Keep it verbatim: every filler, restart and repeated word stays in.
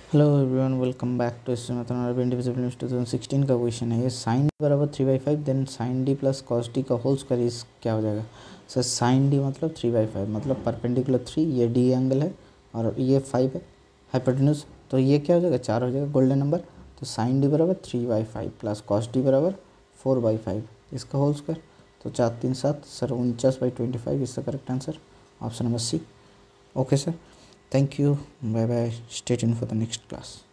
Hello everyone, welcome back to mathematics individual two thousand sixteen का question है ये। Sine बराबर three by five then sine D plus cos D का whole square इस क्या हो जाएगा। सर साइन डी मतलब थ्री बाई फाइव मतलब परपेंडिकुलर थ्री, ये डी एंगल है और ये फाइव है हाइपोटेन्यूज, तो ये क्या हो जाएगा, चार हो जाएगा गोल्डन नंबर। तो साइन डी बराबर three by five plus cos D बराबर फोर बाई फाइव, इसका होल स्क्वायर। तो चार तीन सात, सर उनचास बाई ट्वेंटी फाइव, इसका correct answer option number C. Okay sir, thank you, bye bye, stay tuned for the next class.